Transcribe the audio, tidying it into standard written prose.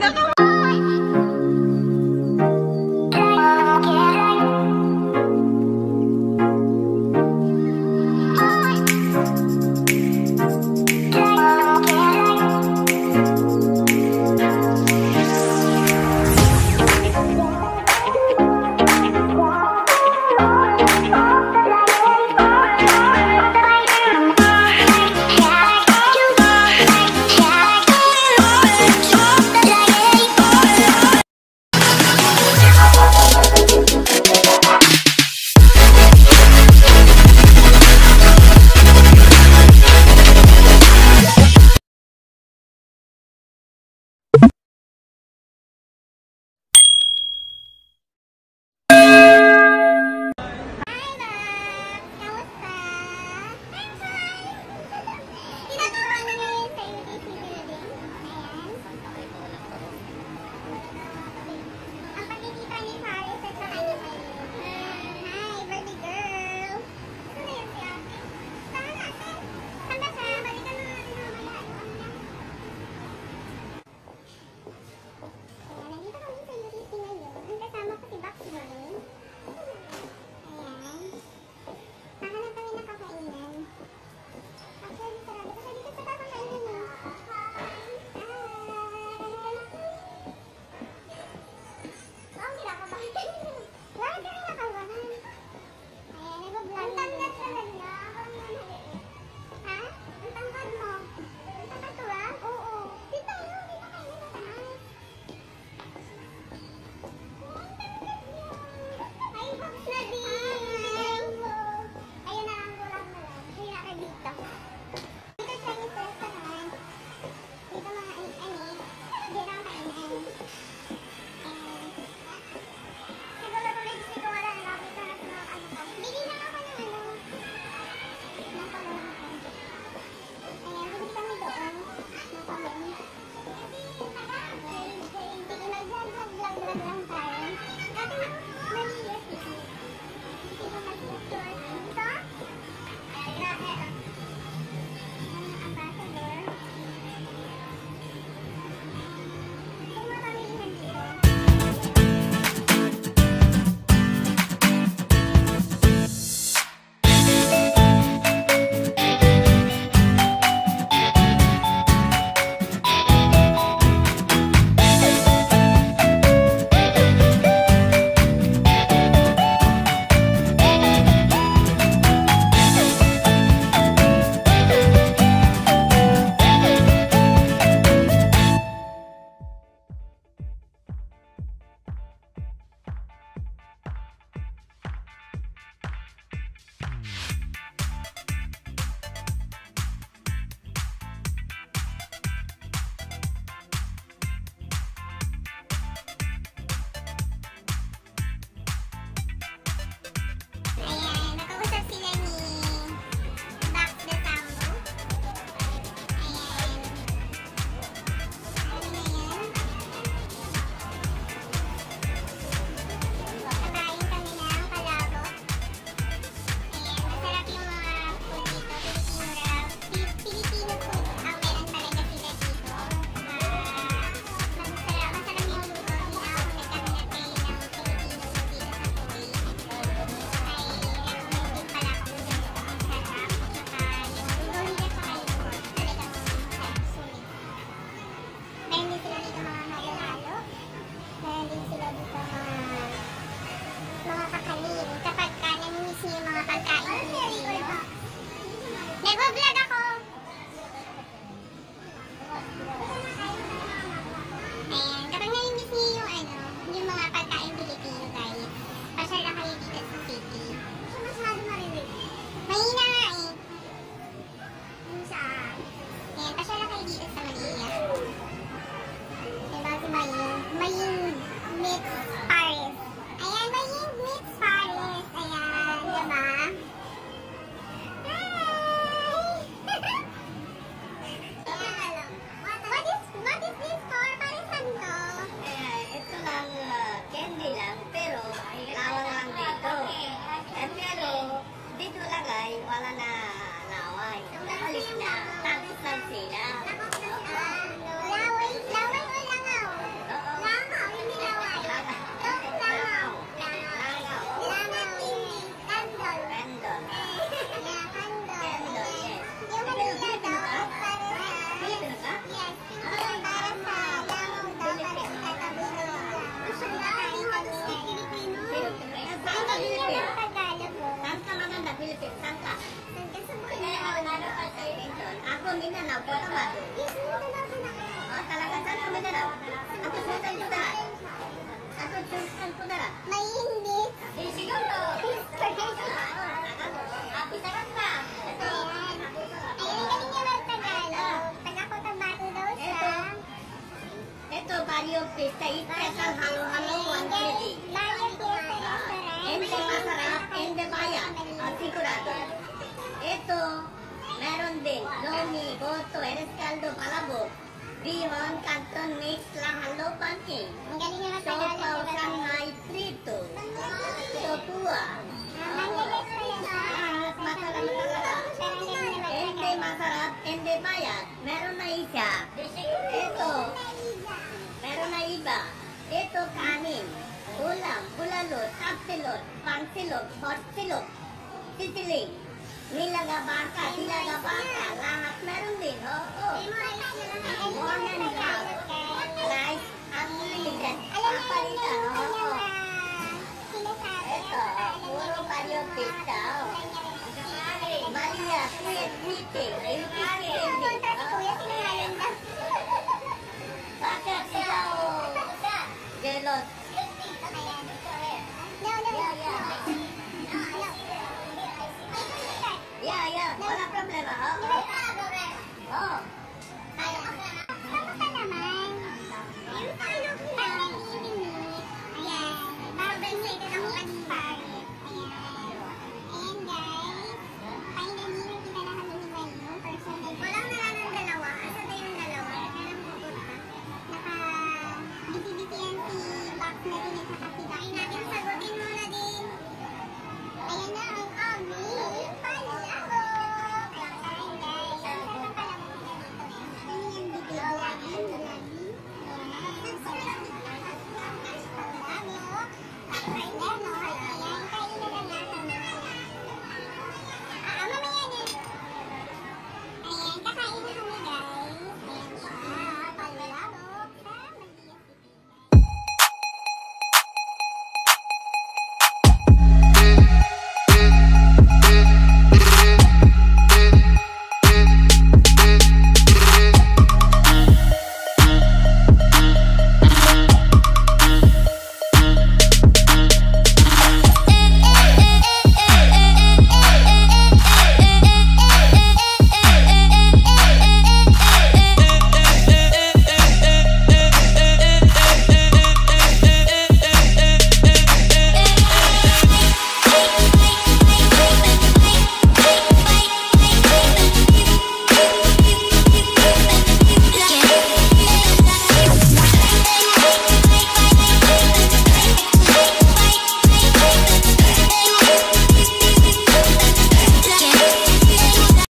Pinaka Ako Mindanao, Cotabato. Oh, talaga saan ka Mindanao? Ako sultan ko na. Ako sultan ko na. May hindi. Eh, siguro. Happy sarap ka. Ayan. Ayun, galing niya ng Tagalog. Taga-Cotabato daw siya. Ito, Barrio Pista. Special halo-halo quantity. Barrio Fiesta Restaurant. Hindi masarap, hindi bayan. Sigurado. Ito, meron din. Lomi, Boto, Eres Caldo, Palabok. Bihon, Canton Mix, Lahalo, Panking. Ang galing niya ng Sopaw, Tagalog. Sanay, Frito. Sopua. Manggalit pa yan. Masarap talaga. Pero ang galing niya ng Hindi Tagalog. masarap, hindi bayan. Meron na isa. Ito, meron na iba. Ito, kanin. Ulam, bulalot, tapsilot, pangsilot, hotsilot, sisiling, nilaga baka, tilaga baka, lahat meron din. Oo. More than that. Rice, unlimited. Papalitan. Oo. Ito, puro Barrio Pista. Maria, sweet meeting.